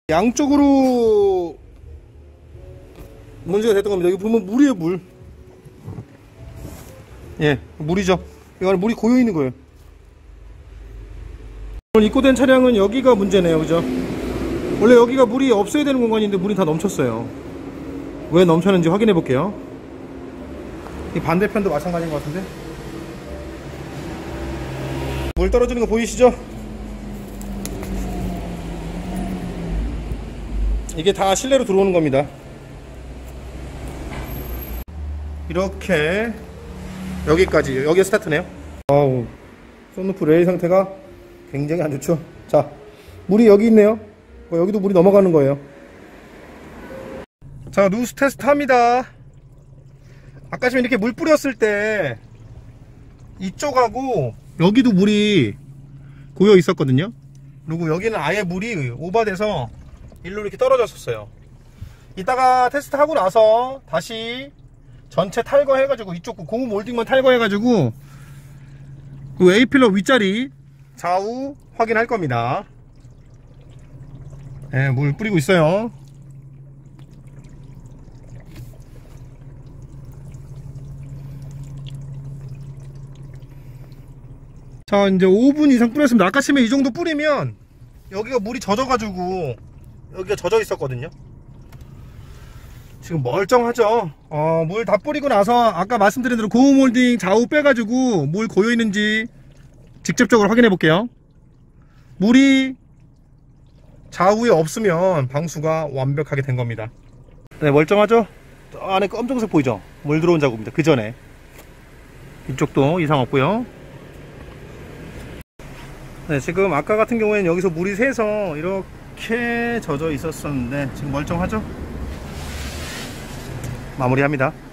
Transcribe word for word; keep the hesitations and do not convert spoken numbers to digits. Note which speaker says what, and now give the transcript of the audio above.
Speaker 1: 양쪽으로 문제가 됐던 겁니다. 여기 보면 물이에요, 물. 예, 물이죠. 이거는 물이 고여 있는 거예요. 오늘 입고된 차량은 여기가 문제네요, 그죠? 원래 여기가 물이 없어야 되는 공간인데 물이 다 넘쳤어요. 왜 넘쳤는지 확인해 볼게요. 이 반대편도 마찬가지인 것 같은데. 물 떨어지는 거 보이시죠? 이게 다 실내로 들어오는 겁니다. 이렇게 여기까지, 여기가 스타트네요. 아우, 썬루프 레일 상태가 굉장히 안 좋죠. 자, 물이 여기 있네요. 여기도 물이 넘어가는 거예요. 자, 누스 테스트 합니다. 아까 지금 이렇게 물 뿌렸을 때 이쪽하고 여기도 물이 고여 있었거든요. 그리고 여기는 아예 물이 오버돼서 일로 이렇게 떨어졌었어요. 이따가 테스트 하고 나서 다시 전체 탈거해가지고 이쪽 고무 몰딩만 탈거해가지고 그 A필러 윗자리 좌우 확인할 겁니다. 네, 물 뿌리고 있어요. 자, 이제 오 분 이상 뿌렸습니다. 아까 처음에 이 정도 뿌리면 여기가 물이 젖어가지고 여기가 젖어 있었거든요. 지금 멀쩡하죠. 어, 물 다 뿌리고 나서 아까 말씀드린 대로 고무 몰딩 좌우 빼가지고 물 고여 있는지 직접적으로 확인해 볼게요. 물이 좌우에 없으면 방수가 완벽하게 된 겁니다. 네, 멀쩡하죠? 저 안에 검정색 보이죠? 물 들어온 자국입니다. 그 전에 이쪽도 이상 없고요. 네, 지금 아까 같은 경우에는 여기서 물이 새서 이렇게 젖어 있었었는데 지금 멀쩡하죠? 마무리합니다.